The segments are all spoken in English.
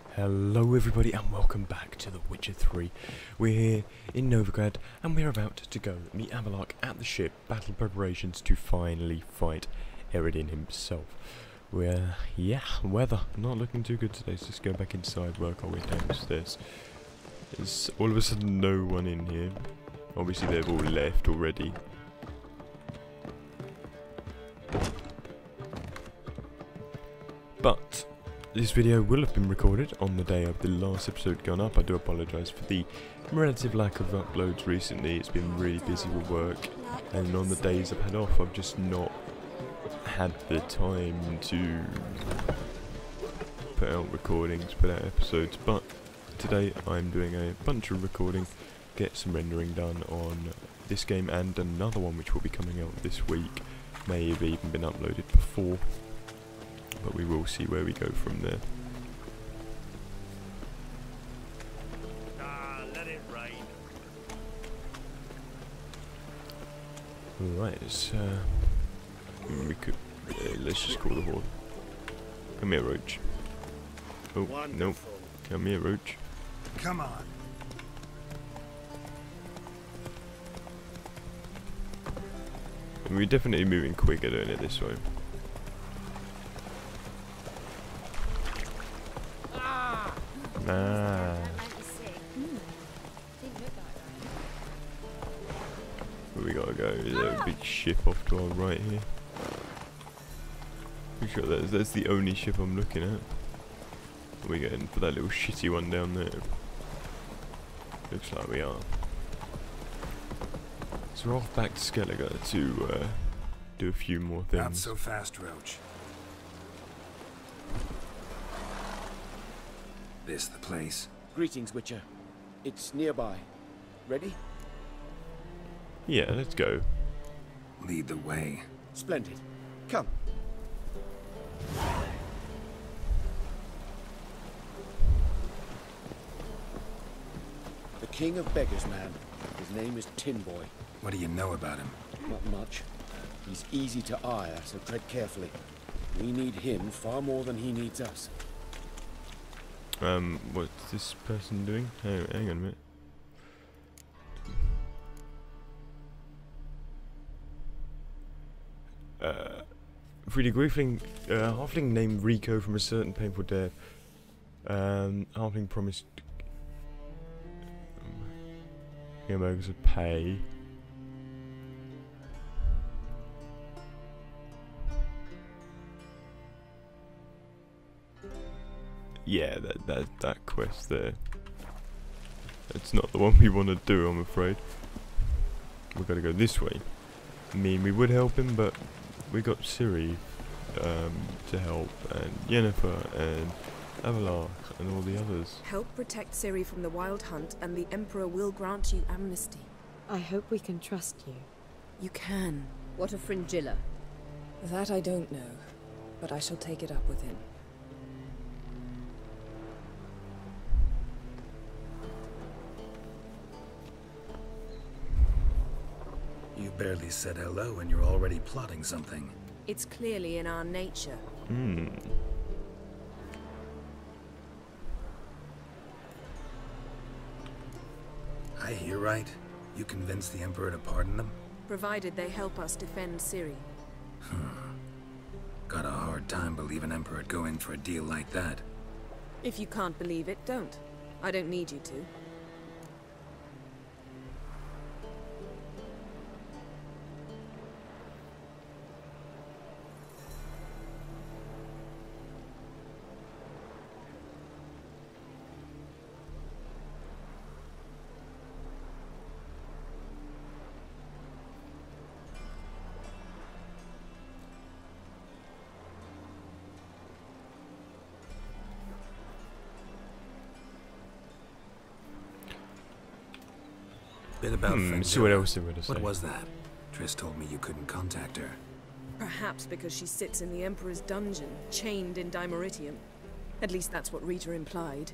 Hello everybody and welcome back to The Witcher 3. We're here in Novigrad and we're about to go meet Amalok at the ship, battle preparations to finally fight Eredin himself. Weather not looking too good today, so let's go back inside, work our way downstairs. There's all of a sudden no one in here. Obviously they've all left already. But this video will have been recorded on the day of the last episode gone up. I do apologise for the relative lack of uploads recently. It's been really busy with work, and on the days I've had off I've just not had the time to put out recordings, put out episodes. But today I'm doing a bunch of recording, get some rendering done on this game and another one which will be coming out this week. May have even been uploaded before, but we will see where we go from there. Let it rain. Right, we could let's just call the horde. Come here, Roach. Oh, Wonderful. nope. Come here, Roach. Come on. We're definitely moving quicker doing it this way. Ah. Where we gotta go? Is there a big ship off to our right here? Pretty sure that's the only ship I'm looking at. We're getting for that little shitty one down there. Looks like we are. So we're off back to Skellige to do a few more things. Not so fast, Roach. This the place? Greetings, Witcher. It's nearby. Ready? Yeah, let's go. Lead the way. Splendid. Come. The King of Beggars, man. His name is Tin Boy. What do you know about him? Not much. He's easy to ire, so tread carefully. We need him far more than he needs us. What's this person doing? Oh, hang on a minute. Freedy Griefling, halfling named Rico from a certain painful death. Halfling promised hamburgers would pay. Yeah, that quest there. That's not the one we want to do, I'm afraid. We've got to go this way. I mean, we would help him, but we got Ciri to help, and Yennefer, and Avalok, and all the others. Help protect Ciri from the Wild Hunt, and the Emperor will grant you amnesty. I hope we can trust you. You can. What of Fringilla? That I don't know, but I shall take it up with him. You barely said hello and you're already plotting something. It's clearly in our nature. I hear right? You convinced the Emperor to pardon them? Provided they help us defend Ciri. Got a hard time believing Emperor'd go in for a deal like that. If you can't believe it, don't. I don't need you to. Bit about See what Fringilla. else they were to say. What was that? Triss told me you couldn't contact her. Perhaps because she sits in the Emperor's dungeon, chained in Dimeritium. At least that's what Rita implied.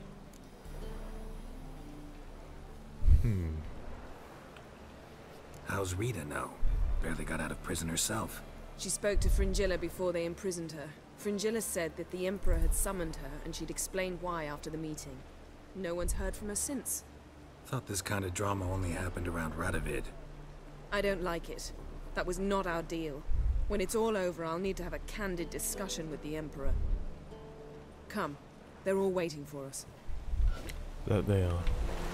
How's Rita know? Barely got out of prison herself. She spoke to Fringilla before they imprisoned her. Fringilla said that the Emperor had summoned her and she'd explained why after the meeting. No one's heard from her since. Thought this kind of drama only happened around Radovid. I don't like it. That was not our deal. When it's all over, I'll need to have a candid discussion with the Emperor. Come. They're all waiting for us. That they are.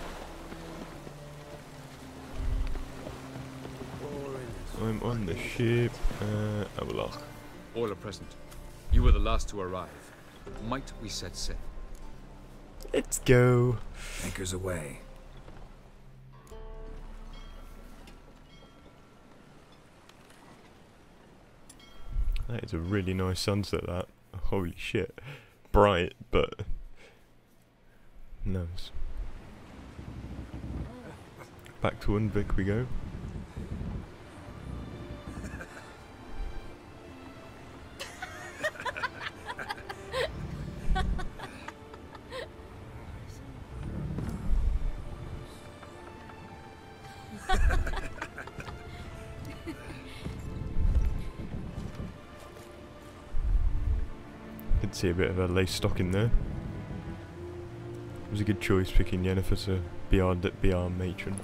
I'm on the ship. Avalach. All are present. You were the last to arrive. Might we set sail? Let's go. Anchors away. That is a really nice sunset, that. Holy shit. Bright, but nice. Back to Undvik we go. Could see a bit of a lace stocking there. It was a good choice picking Yennefer to be our matron.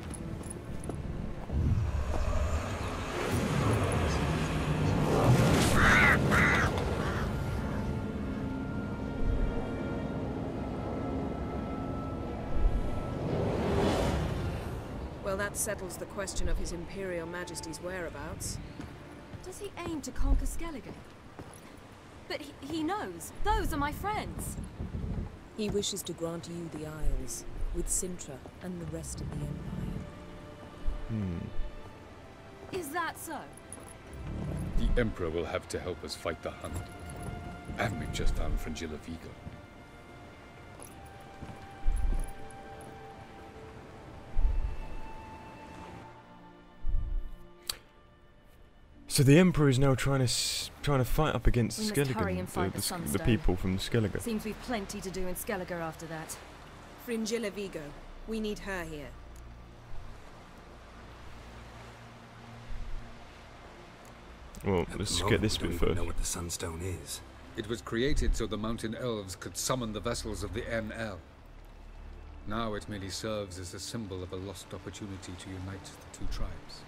Well, that settles the question of His Imperial Majesty's whereabouts. Does he aim to conquer Skellige? But he knows. Those are my friends. He wishes to grant you the Isles, with Sintra and the rest of the Empire. Is that so? The Emperor will have to help us fight the Hunt. And we've just found Fringilla Vigo. So the Emperor is now trying to fight up against We must hurry and fight the the Sunstone. people from Skellige. Seems we've plenty to do in Skellige after that. Fringilla Vigo. We need her here. Well, At let's the get moment, this we bit don't even first. know what the Sunstone is. It was created so the mountain elves could summon the vessels of the NL. Now it merely serves as a symbol of a lost opportunity to unite the two tribes.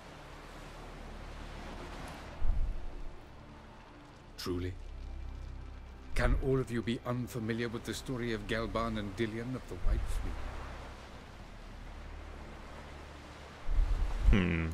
Truly? Can all of you be unfamiliar with the story of Gelban and Dillion of the White Fleet?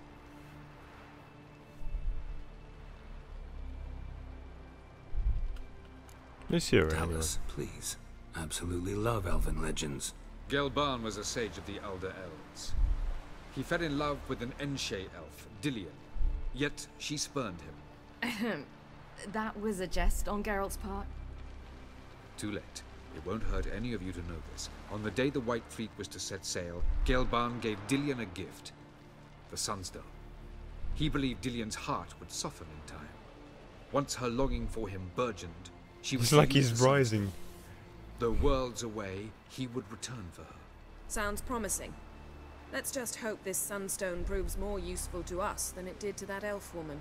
Let's hear it Tell anyway. us, please. Absolutely love elven legends. Gelban was a sage of the Elder Elves. He fell in love with an Enshe elf, Dillion, yet she spurned him. That was a jest on Geralt's part. Too late. It won't hurt any of you to know this. On the day the White Fleet was to set sail, Gelban gave Dillion a gift. The Sunstone. He believed Dillion's heart would soften in time. Once her longing for him burgeoned, she was It's like to use he's the rising. Sunstone. Though worlds away, he would return for her. Sounds promising. Let's just hope this sunstone proves more useful to us than it did to that elf woman.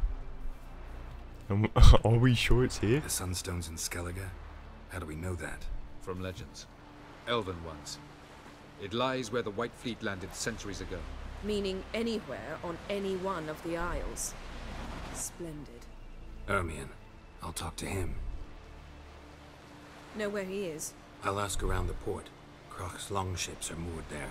Are we sure it's here? The Sunstone's in Skellige? How do we know that? From legends. Elven ones. It lies where the White Fleet landed centuries ago. Meaning anywhere on any one of the Isles. Splendid. Ermion. I'll talk to him. Know where he is? I'll ask around the port. Croc's longships are moored there.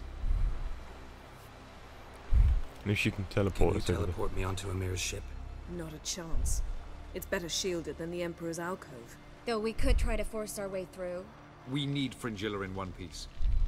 And if she can Can teleport you us over there. teleport me onto Amir's ship? Not a chance. It's better shielded than the Emperor's alcove. Though we could try to force our way through. We need Fringilla in one piece.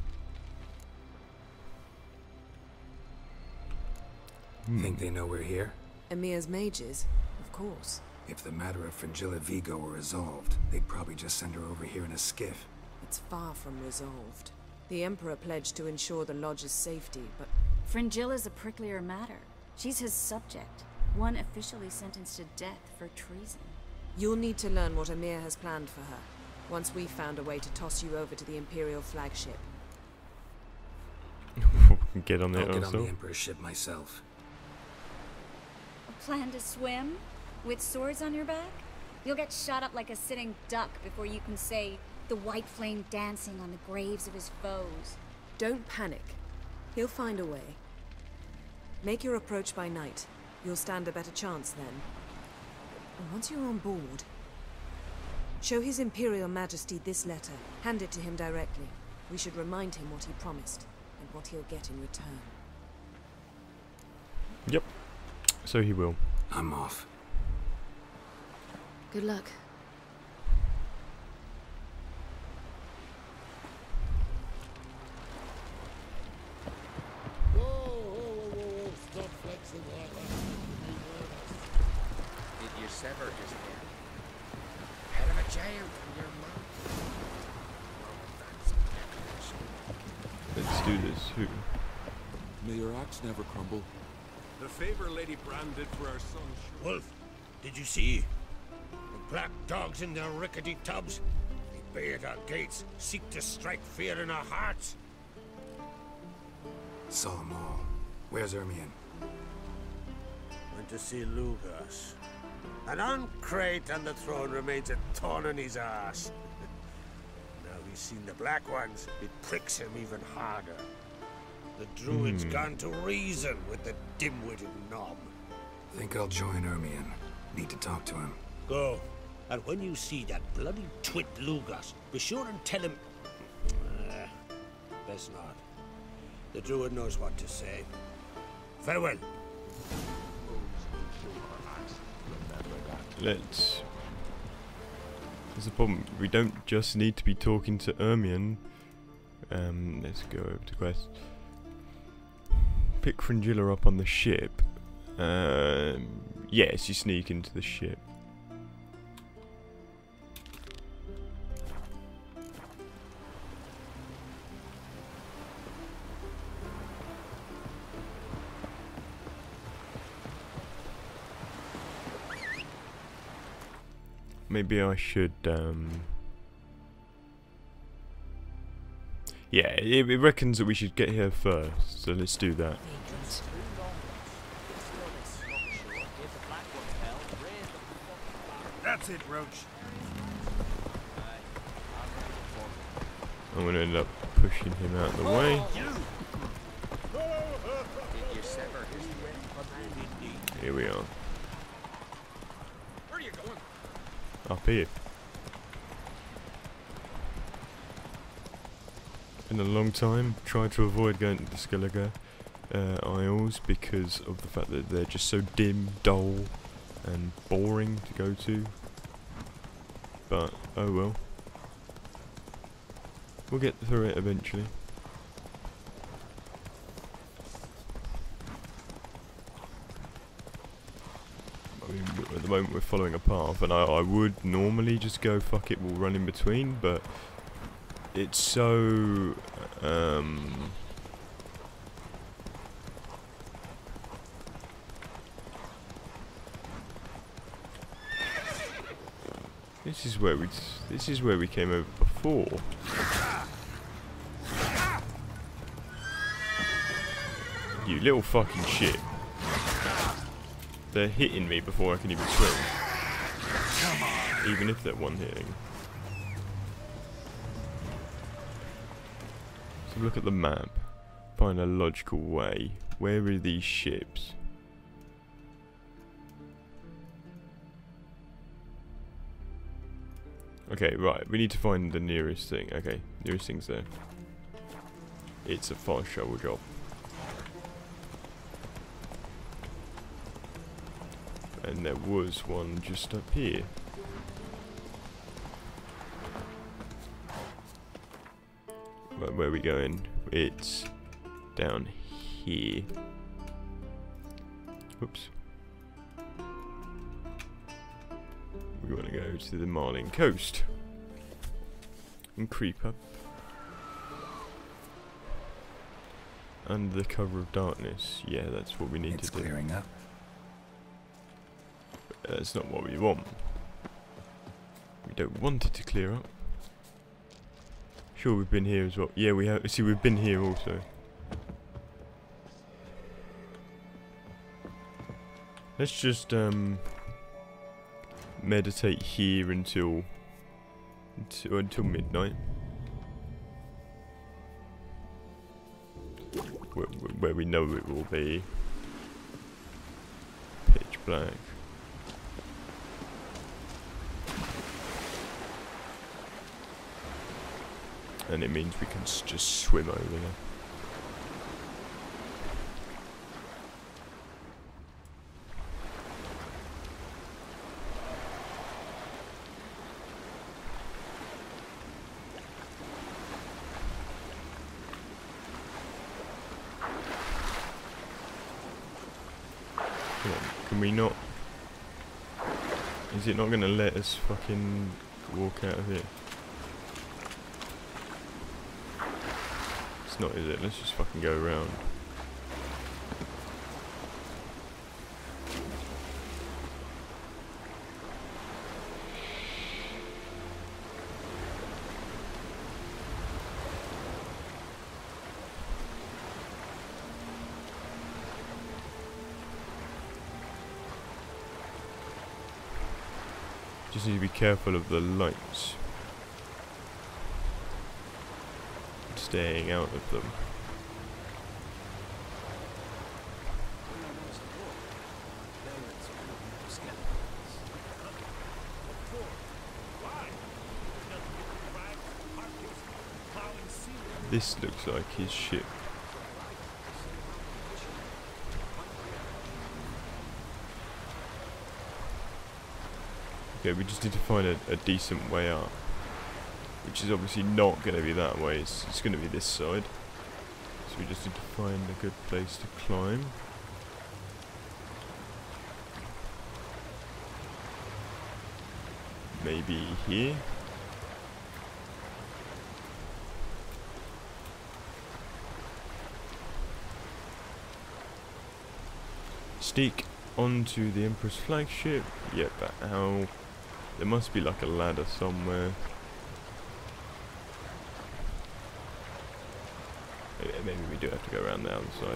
Think they know we're here? Emir's mages, of course. If the matter of Fringilla Vigo were resolved, they'd probably just send her over here in a skiff. It's far from resolved. The Emperor pledged to ensure the Lodge's safety, but Fringilla's a pricklier matter. She's his subject. One officially sentenced to death for treason. you'll need to learn what Emir has planned for her, once we've found a way to toss you over to the Imperial flagship. Get on there I'll get on the also. Emperor's ship myself. A plan to swim? With swords on your back? You'll get shot up like a sitting duck before you can say the white flame dancing on the graves of his foes. Don't panic. He'll find a way. Make your approach by night. You'll stand a better chance then. And once you're on board, show His Imperial Majesty this letter. Hand it to him directly. We should remind him what he promised, and what he'll get in return. Yep. So he will. I'm off. Good luck. Whoa, stop flexing like that. Did you sever his head? Out of a jail from your mouth. Let's do this. Who? May your axe never crumble. The favor Lady Brand did for our son. Wolf, did you see? The black dogs in their rickety tubs. They bay at our gates, seek to strike fear in our hearts. Saw them all. Where's Ermion? Went to see Lugas. And on Crate on the throne remains a thorn in his ass. Now he's seen the black ones, it pricks him even harder. The druid's gone to reason with the dim-witted knob. Think I'll join Ermion. Need to talk to him. Go. And when you see that bloody twit Lugas, be sure and tell him... best not. The druid knows what to say. Farewell. Let's... There's a problem. We don't just need to be talking to Ermion. Let's go over to quest. Pick Fringilla up on the ship. Yes, you sneak into the ship. Maybe I should, yeah, it reckons that we should get here first, so let's do that. That's it, Roach. I'm going to end up pushing him out of the way. Here we are. Where are you going? Up here. Been a long time. Tried to avoid going to the Skellige Isles because of the fact that they're just so dim, dull, and boring to go to. But oh well. We'll get through it eventually. I mean, at the moment we're following a path, and I would normally just go fuck it, we'll run in between, but it's so this is where we came over before. You little fucking shit. They're hitting me before I can even swim. Even if they're one hitting. So look at the map. Find a logical way. Where are these ships? Okay, right. We need to find the nearest thing. Okay, nearest thing's there. It's a fast travel job. And there was one just up here. But where are we going? It's down here. Oops. We want to go to the Marlin coast. And creep up. Under the cover of darkness. Yeah, that's what we need to do. It's clearing up. That's not what we want. We don't want it to clear up. Sure, we've been here as well. Yeah, we have. See, we've been here also. Let's just meditate here until midnight, where we know it will be pitch black. And it means we can just swim over there. Can we not? Is it not going to let us fucking walk out of here? It's not, is it? Let's just fucking go around. Just need to be careful of the lights. Staying out of them. This looks like his ship. Okay, we just need to find a decent way up. Which is obviously not going to be that way, it's going to be this side. So we just need to find a good place to climb. Maybe here? Sneak onto the Emperor's flagship. Yep, but how? There must be like a ladder somewhere. Maybe we do have to go around the outside.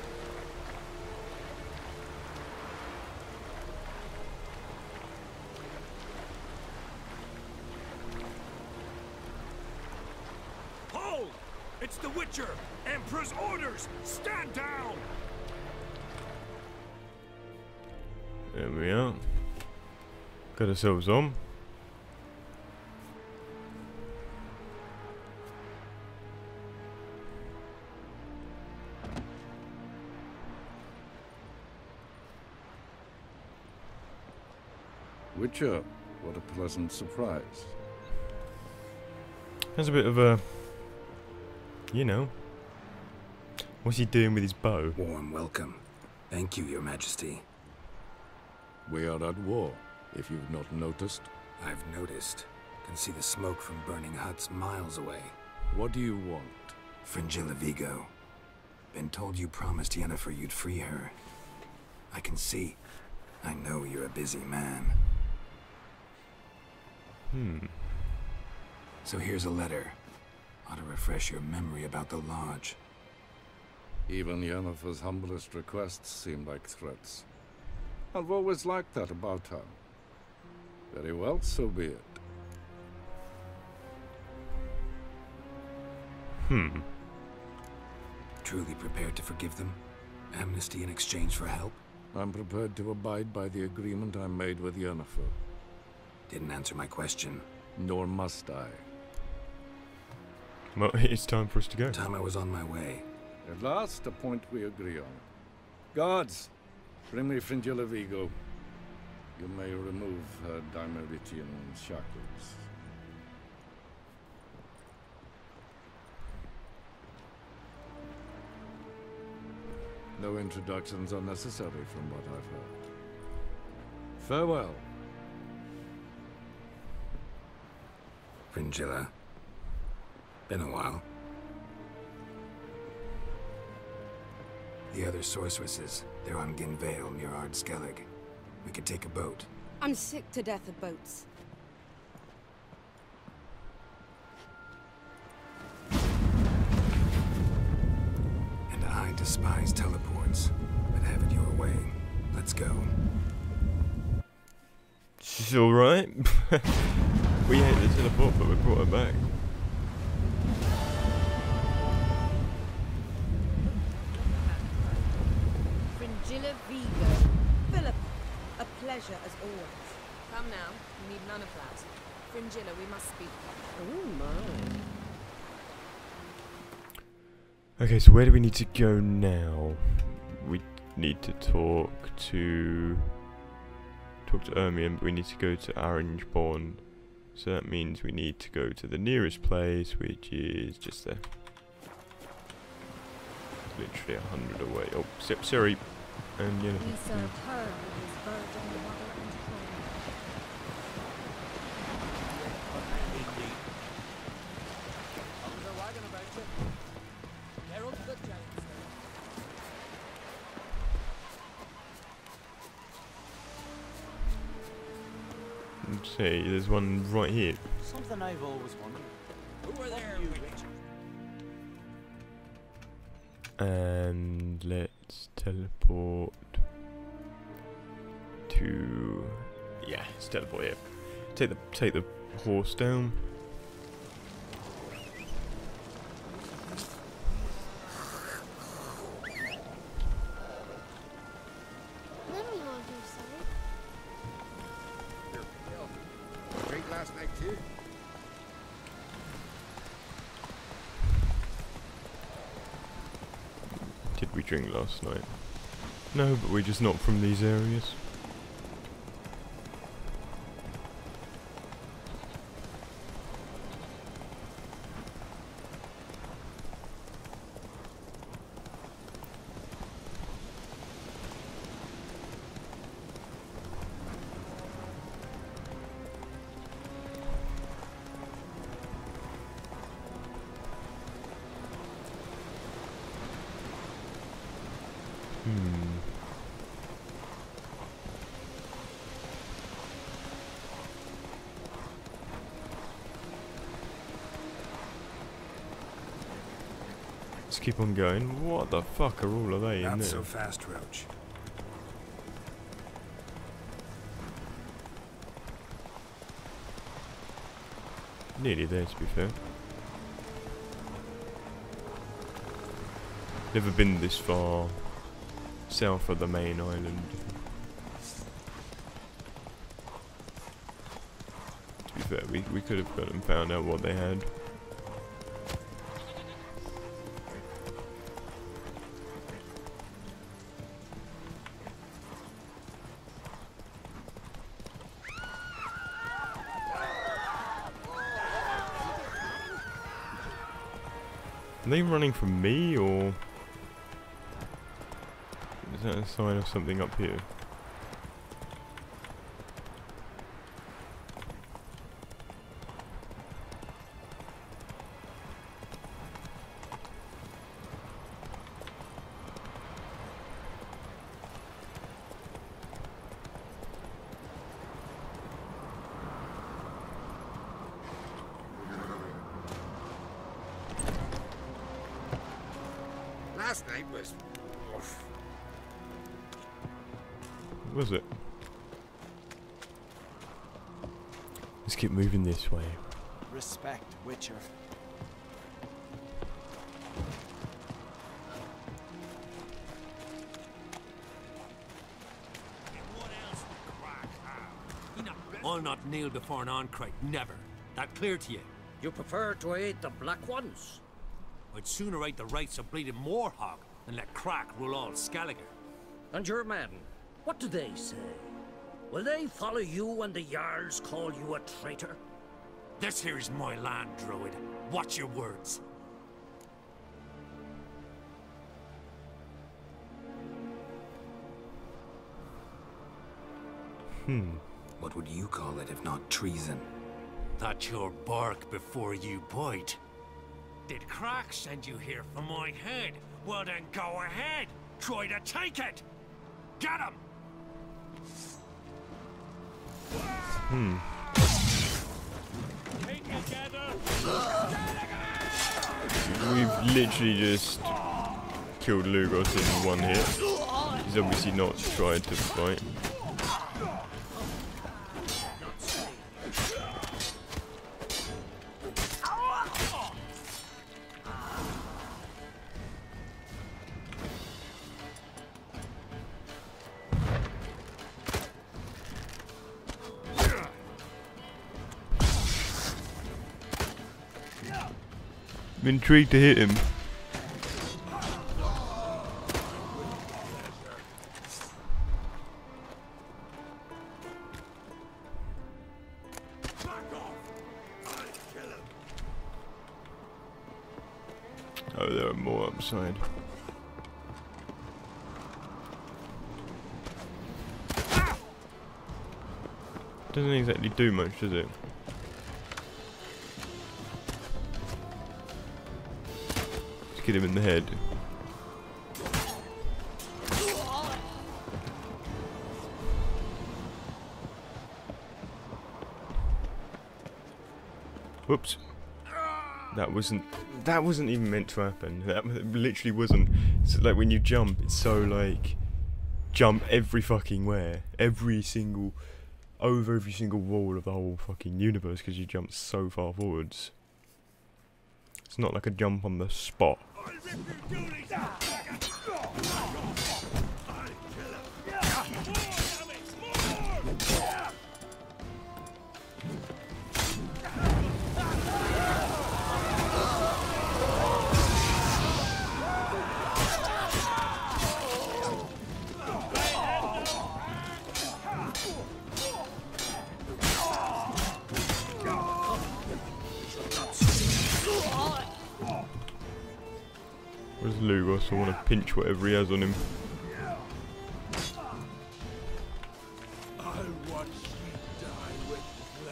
Hold! It's the Witcher! Emperor's orders! Stand down! There we are. Got ourselves on. Witcher, what a pleasant surprise. There's a bit of a, you know, what's he doing with his bow? Warm welcome. Thank you, Your Majesty. We are at war, if you've not noticed. I've noticed. Can see the smoke from burning huts miles away. What do you want? Fringilla Vigo. Been told you promised Yennefer you'd free her. I can see. I know you're a busy man. So here's a letter. Ought to refresh your memory about the lodge. Even Yennefer's humblest requests seem like threats. I've always liked that about her. Very well, so be it. Truly prepared to forgive them? Amnesty in exchange for help? I'm prepared to abide by the agreement I made with Yennefer. Didn't answer my question. Nor must I. Well, it's time for us to go. Time I was on my way. At last, a point we agree on. Guards, bring me Fringilla Vigo. You may remove her Dimeritian shackles. No introductions are necessary from what I've heard. Farewell. Fringilla. Been a while. The other sorceresses, they're on Ginvale near Ard Skellig. We could take a boat. I'm sick to death of boats. And I despise teleports, but have it your way. Let's go. She's alright. We hate the teleport, but we brought her back. Fringilla Vigo. Philip, a pleasure as always. Come now, we need none of that. Fringilla, we must speak. Oh my. Okay, so where do we need to go now? We need to talk to Ermion, but we need to go to Orangeborn. So that means we need to go to the nearest place, which is just there. Literally 100 away. Oh, sorry. And yeah. We served her with his virgin water and throne. How's the wagon about you? Geralt the giant Say, there's one right here. Something I've always wondered. Who were there, Witcher? And let's teleport to, yeah, let's teleport here. Take the horse down. Then we will do so. Drink last night too? Did we drink last night? No, but we're just not from these areas. Let's keep on going. What the fuck are all of they in there? Not so fast, Roach. Nearly there, to be fair. Never been this far south of the main island. To be fair, we could have gone and found out what they had. Are they running from me, or is that a sign of something up here? Last night was... oof. What was it? Let's keep moving this way. Respect, Witcher. I'll not kneel before an Oncrite, never. That clear to you? You prefer to aid the Black Ones? I'd sooner aid the rights of bleeding Moorhog than let Crack rule all Skellige. And your men, what do they say? Will they follow you when the Jarls call you a traitor? This here is my land, Druid. Watch your words. What would you call it if not treason? That's your bark before you bite. Did Crack send you here for my head? Well then go ahead. Try to take it. Get him. We've literally just killed Lugos in one hit. He's obviously not tried to fight. I'm intrigued to hit him. Oh, there are more upside. Doesn't exactly do much, does it? Just get him in the head. Whoops. That wasn't even meant to happen. That literally wasn't. It's like when you jump, it's so like jump every fucking where, over every single wall of the whole fucking universe because you jump so far forwards. It's not like a jump on the spot. Where's Lugos? I want to pinch whatever he has on him. I'll watch you die with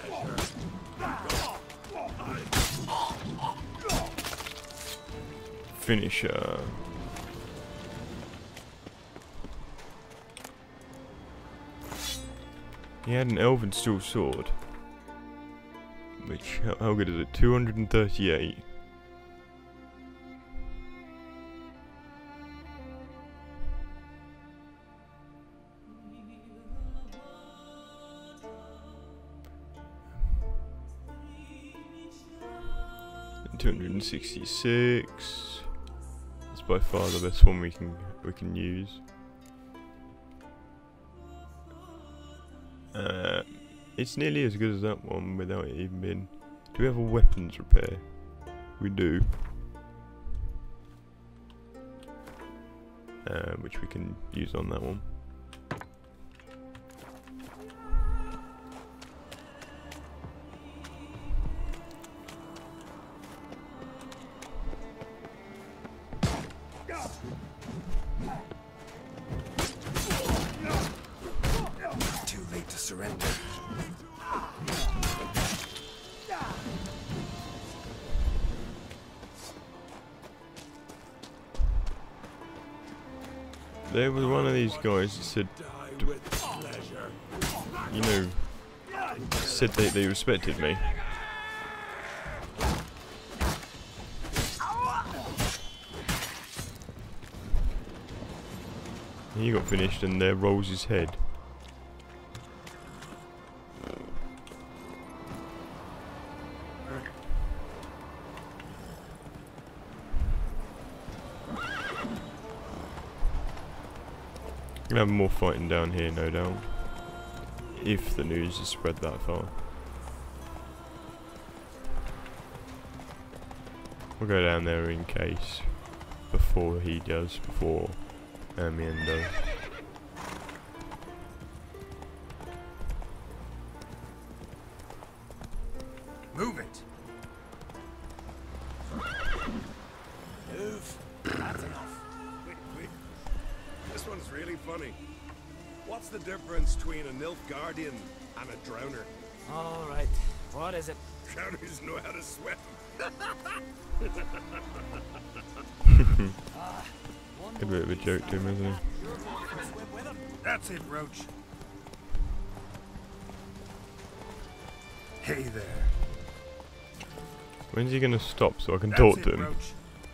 pleasure. Finisher. He had an elven steel sword. Which, how good is it? 238. $266. It's by far the best one we can use. It's nearly as good as that one without it even being. Do we have a weapons repair? We do. Which we can use on that one. Too late to surrender. There was one of these guys that said, you know, said they respected me. He got finished and there rolls his head. Gonna have more fighting down here, no doubt. If the news is spread that far. We'll go down there in case. Before he does, before Amiens does. Move it! Move. That's enough. Wait. This one's really funny. What's the difference between a Nilfgaardian and a drowner? All right. What is it? Drowners know how to swim. A bit of a joke to him, isn't he? That's it, Roach. Hey there. When's he gonna stop so I can talk to him? Roach.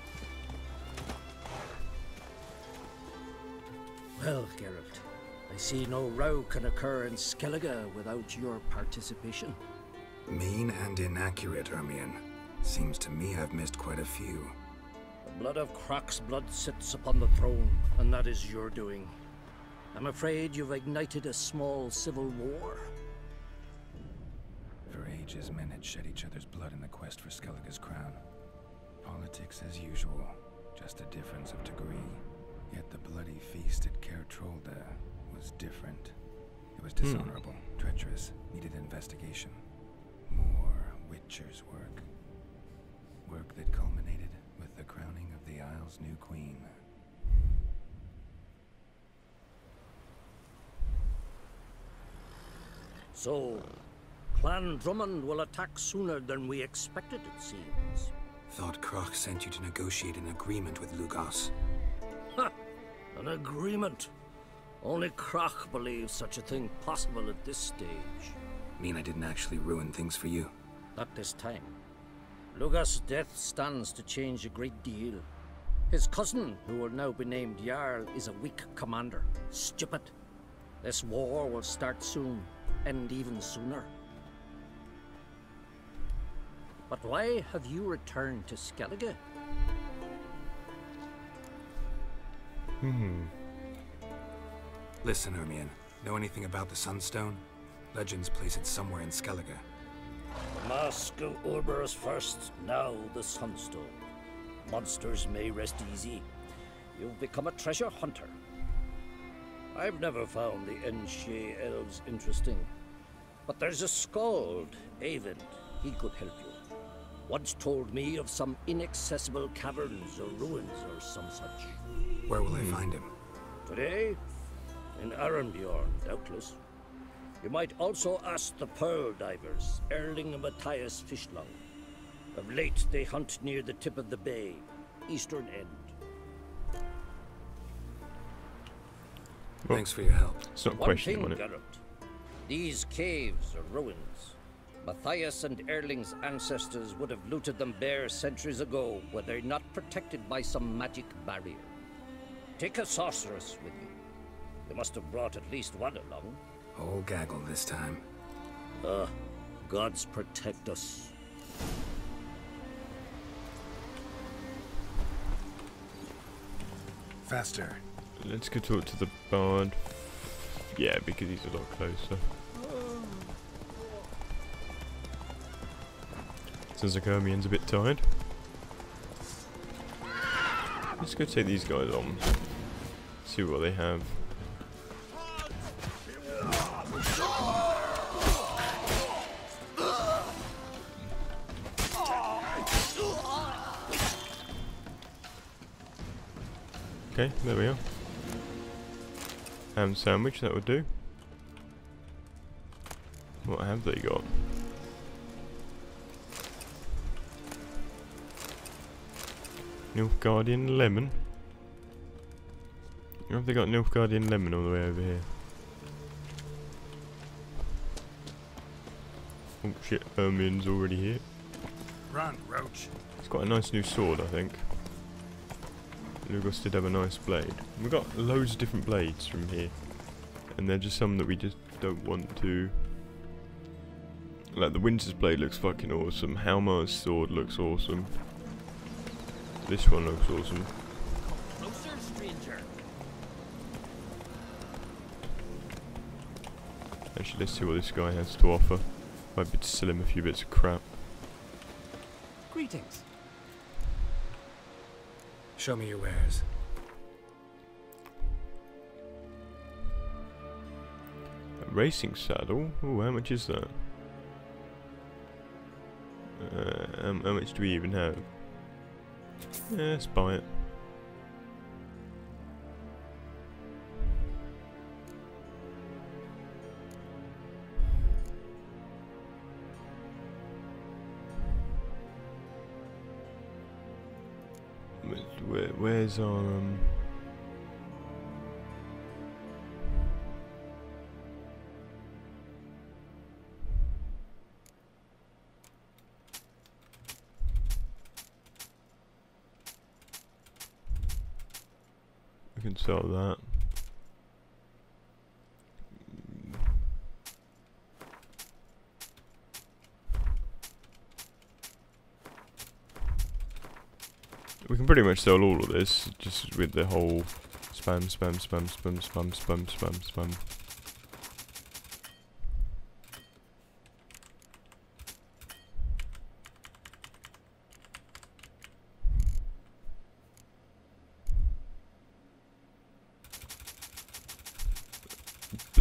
Well, Geralt, I see no row can occur in Skellige without your participation. Mean and inaccurate, Amiens. Seems to me I've missed quite a few. The blood of Croc's blood sits upon the throne, and that is your doing. I'm afraid you've ignited a small civil war. For ages, men had shed each other's blood in the quest for Skellige's crown. Politics as usual, just a difference of degree. Yet the bloody feast at Caer Trolda was different. It was dishonorable, treacherous, needed investigation. More Witcher's work. Work that culminated with the crowning of the Isle's new queen. So, Clan Drummond will attack sooner than we expected, it seems. Thought Kroch sent you to negotiate an agreement with Lugos. Ha! An agreement? Only Kroch believes such a thing possible at this stage. Mean I didn't actually ruin things for you? Not this time. Lugos' death stands to change a great deal. His cousin, who will now be named Jarl, is a weak commander. Stupid. This war will start soon, end even sooner. But why have you returned to Skellige? Listen, Ermion. Know anything about the Sunstone? Legends place it somewhere in Skellige. The Mask of Urberus first, now the Sunstone. Monsters may rest easy. You've become a treasure hunter. I've never found the Enshe elves interesting. But there's a skald, Eyvind. He could help you. Once told me of some inaccessible caverns or ruins or some such. Where will I find him? Today? In Arenbjorn, doubtless. You might also ask the Pearl Divers, Erling and Matthias Fishlung. Of late, they hunt near the tip of the bay, eastern end. Well, thanks for your help. It's not One thing, Geralt. These caves are ruins. Matthias and Erling's ancestors would have looted them bare centuries ago were they not protected by some magic barrier. Take a sorceress with you. They must have brought at least one along. Whole gaggle this time. Gods protect us. Faster. Let's go talk to the bard. Yeah, because he's a lot closer. Sounds like Ermion's a bit tired. Let's go take these guys on. See what they have. Okay, there we are. Ham sandwich, that would do. What have they got? Nilfgaardian lemon? Or have they got Nilfgaardian lemon all the way over here? Oh shit, Ermion's already here. Run, Roach. It's got a nice new sword, I think. Lugos did have a nice blade. We've got loads of different blades from here. And they're just some that we just don't want to... Like the Winter's blade looks fucking awesome. Halmar's sword looks awesome. This one looks awesome. Closer, stranger. Actually, let's see what this guy has to offer. Might be able to sell him a few bits of crap. Greetings. Show me your wares. A racing saddle? Oh, how much is that? How much do we even have? Yeah, let's buy it. Where's our we can sell that. We can pretty much sell all of this, just with the whole spam.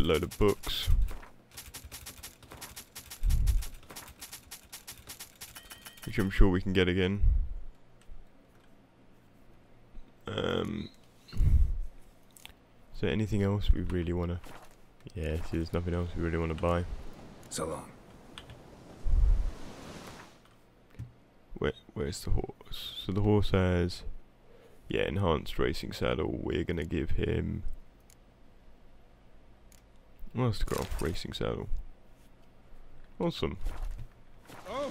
load of books. Which I'm sure we can get again. Is there anything else we really want to... Yeah, see, there's nothing else we really want to buy. So long. Where's the horse? So the horse has... Yeah, enhanced racing saddle. We're going to give him... Mastercraft racing saddle. Awesome. Oh!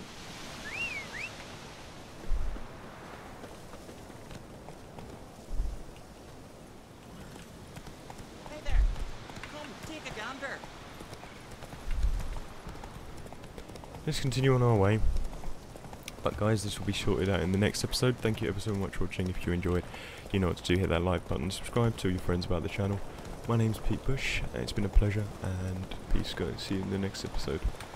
Hey there! Come, take a gander! Let's continue on our way. But guys, this will be sorted out in the next episode. Thank you ever so much for watching. If you enjoyed, you know what to do. Hit that like button, subscribe, tell your friends about the channel. My name's POYTEBUSH. It's been a pleasure, and peace guys. See you in the next episode.